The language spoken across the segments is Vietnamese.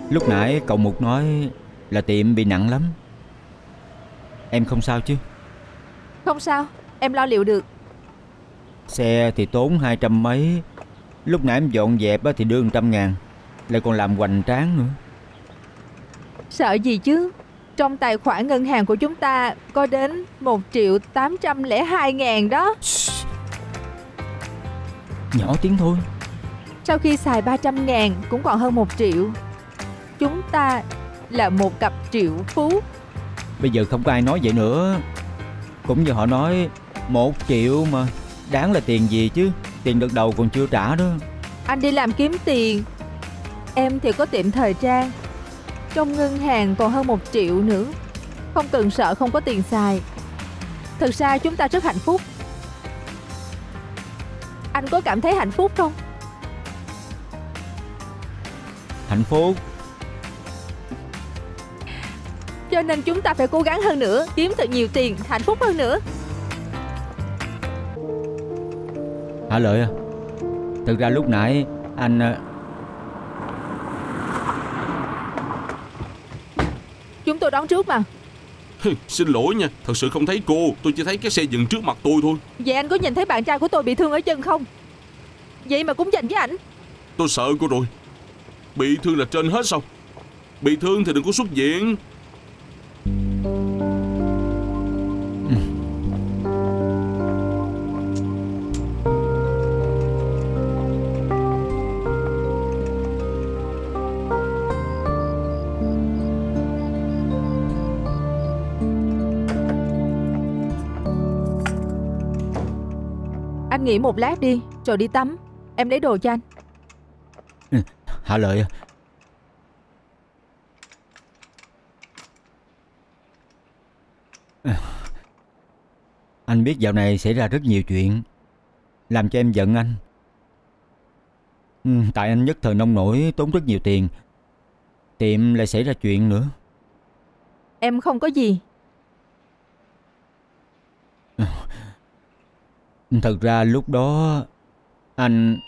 Lúc nãy cậu Mục nói là tiệm bị nặng lắm. Em không sao chứ? Không sao, em lo liệu được. Xe thì tốn 200 mấy. Lúc nãy em dọn dẹp thì đưa 100.000. Lại còn làm hoành tráng nữa. Sợ gì chứ? Trong tài khoản ngân hàng của chúng ta có đến 1.802.000 đó. Nhỏ tiếng thôi. Sau khi xài 300.000 cũng còn hơn 1 triệu. Chúng ta là một cặp triệu phú. Bây giờ không có ai nói vậy nữa. Cũng như họ nói 1 triệu mà đáng là tiền gì chứ. Tiền đợt đầu còn chưa trả đó. Anh đi làm kiếm tiền. Em thì có tiệm thời trang. Trong ngân hàng còn hơn 1 triệu nữa. Không cần sợ không có tiền xài. Thực ra chúng ta rất hạnh phúc. Anh có cảm thấy hạnh phúc không? Hạnh phúc. Cho nên chúng ta phải cố gắng hơn nữa, kiếm thật nhiều tiền, hạnh phúc hơn nữa. Hả Lợi à? Thực ra lúc nãy anh... Chúng tôi đón trước mà. Xin lỗi nha, thật sự không thấy cô. Tôi chỉ thấy cái xe dừng trước mặt tôi thôi. Vậy anh có nhìn thấy bạn trai của tôi bị thương ở chân không? Vậy mà cũng giành với ảnh. Tôi sợ cô rồi. Bị thương là trên hết sao? Bị thương thì đừng có xuất viện. Anh nghỉ một lát đi, rồi đi tắm. Em lấy đồ cho anh. Hả Lợi à? Anh biết dạo này xảy ra rất nhiều chuyện làm cho em giận anh. Tại anh nhất thời nông nổi tốn rất nhiều tiền. Tiệm lại xảy ra chuyện nữa. Em không có gì. Thật ra lúc đó anh...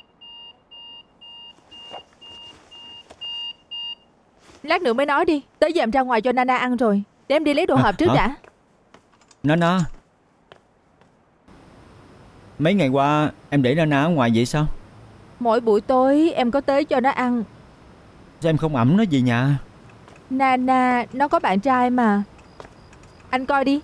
Lát nữa mới nói đi. Tới giờ em ra ngoài cho Nana ăn rồi. Để em đi lấy đồ hộp trước đã. Nana, mấy ngày qua em để Nana ở ngoài vậy sao? Mỗi buổi tối em có tới cho nó ăn. Sao em không ẵm nó về nhà? Nana nó có bạn trai mà. Anh coi đi.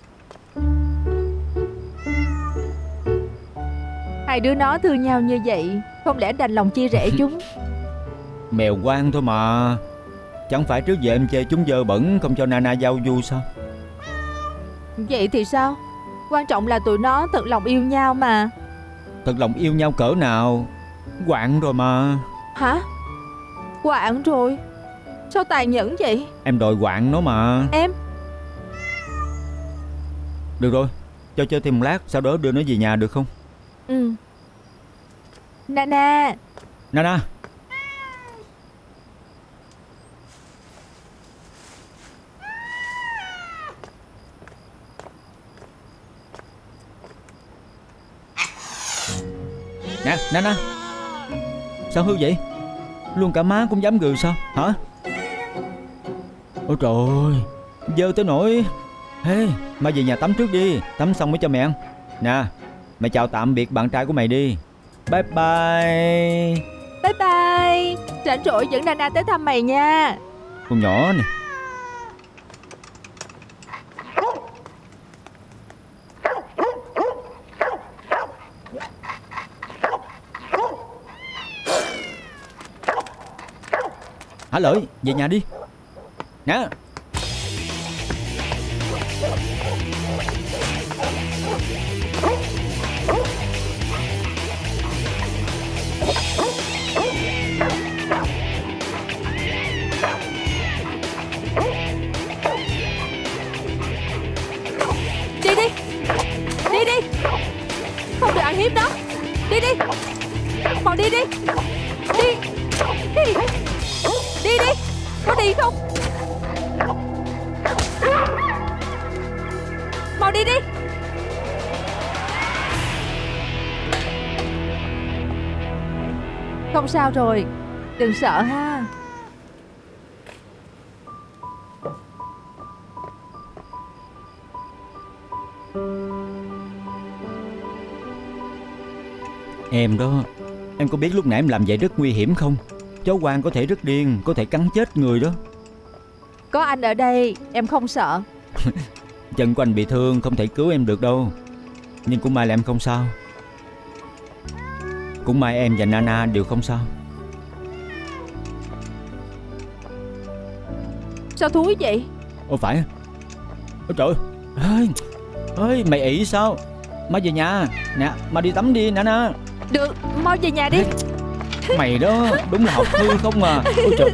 Hai đứa nó thương nhau như vậy, không lẽ đành lòng chia rẽ chúng? Mèo quang thôi mà. Chẳng phải trước giờ em chê chúng dơ bẩn, không cho Nana giao du sao? Vậy thì sao? Quan trọng là tụi nó thật lòng yêu nhau mà. Thật lòng yêu nhau cỡ nào? Quạng rồi mà. Hả? Quạng rồi? Sao tàn nhẫn vậy? Em đòi quạng nó mà. Em? Được rồi, cho chơi thêm một lát, sau đó đưa nó về nhà được không? Ừ. Nana. Nana. Nè, Nana. Sao hư vậy? Luôn cả má cũng dám gừ sao? Hả? Ôi trời ơi, dơ tới nỗi. Ê, mà về nhà tắm trước đi. Tắm xong mới cho mẹ ăn. Nè, mẹ chào tạm biệt bạn trai của mày đi. Bye bye. Bye bye. Rảnh rỗi dẫn Nana tới thăm mày nha. Con nhỏ nè. Hả Lợi, về nhà đi. Nè. Đi đi. Đi đi. Không được ăn hiếp nó. Đi đi. Mau đi đi. Đi. Đi. Đi đi. Có đi không? Mau đi đi. Không sao rồi. Đừng sợ ha. Em đó, em có biết lúc nãy em làm vậy rất nguy hiểm không? Chó hoang có thể rất điên, có thể cắn chết người đó. Có anh ở đây em không sợ. Chân của anh bị thương, không thể cứu em được đâu. Nhưng cũng may là em không sao. Cũng may em và Nana đều không sao. Sao thúi vậy? Ôi phải. Ôi trời ơi, ơi mày ị sao? Mau về nhà. Nè, mau đi tắm đi Nana. Được, mau về nhà đi. Mày đó, đúng là học hư không à. Ôi trời.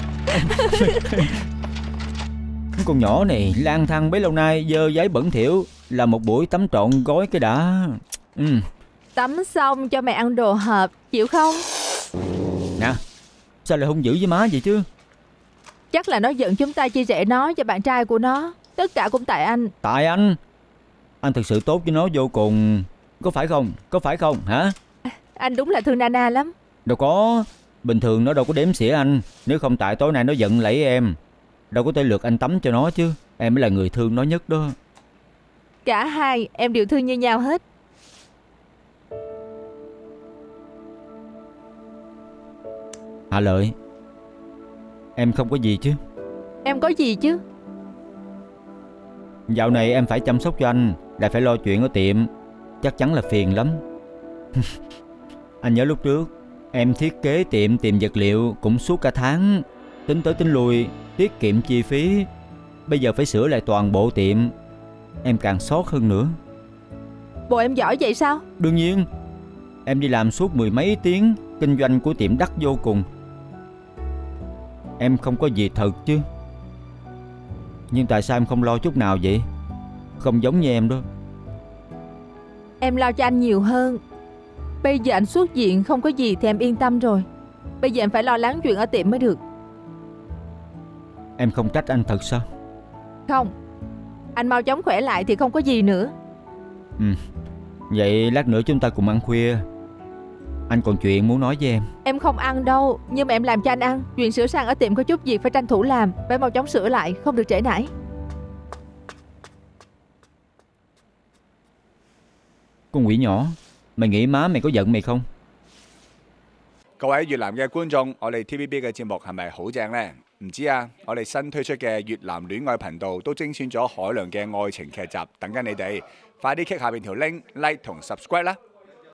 Con nhỏ này lang thang bấy lâu nay, dơ giấy bẩn thỉu. Là một buổi tắm trọn gói cái đã. Tắm xong cho mẹ ăn đồ hộp, chịu không? Nè, sao lại hung dữ với má vậy chứ? Chắc là nó giận chúng ta chia rẽ nó và bạn trai của nó. Tất cả cũng tại anh. Tại anh? Anh thực sự tốt với nó vô cùng. Có phải không? Có phải không hả? Anh đúng là thương Nana lắm. Đâu có. Bình thường nó đâu có đếm xỉa anh. Nếu không tại tối nay nó giận lẫy em, đâu có tới lượt anh tắm cho nó chứ. Em mới là người thương nó nhất đó. Cả hai em đều thương như nhau hết. Hạ Lợi, em không có gì chứ? Em có gì chứ? Dạo này em phải chăm sóc cho anh, lại phải lo chuyện ở tiệm. Chắc chắn là phiền lắm. Anh nhớ lúc trước em thiết kế tiệm tìm vật liệu cũng suốt cả tháng. Tính tới tính lui, tiết kiệm chi phí. Bây giờ phải sửa lại toàn bộ tiệm. Em càng xót hơn nữa. Bộ em giỏi vậy sao? Đương nhiên. Em đi làm suốt mười mấy tiếng, kinh doanh của tiệm đắt vô cùng. Em không có gì thật chứ. Nhưng tại sao em không lo chút nào vậy? Không giống như em đó. Em lo cho anh nhiều hơn. Bây giờ anh xuất viện không có gì thì em yên tâm rồi. Bây giờ em phải lo lắng chuyện ở tiệm mới được. Em không trách anh thật sao? Không. Anh mau chóng khỏe lại thì không có gì nữa. Vậy lát nữa chúng ta cùng ăn khuya. Anh còn chuyện muốn nói với em. Em không ăn đâu, nhưng mà em làm cho anh ăn. Chuyện sửa sang ở tiệm có chút việc phải tranh thủ làm. Phải mau chóng sửa lại, không được trễ nải. Con quỷ nhỏ, mày nghĩ má mày có giận mày không? 各位越南嘅觀眾，我哋 TVB 嘅節目係咪好正呢？唔知啊，我哋新推出嘅越南戀愛頻道都精選咗海量嘅愛情劇集，等緊你哋，快啲 click 下邊條 link like 同 subscribe 啦！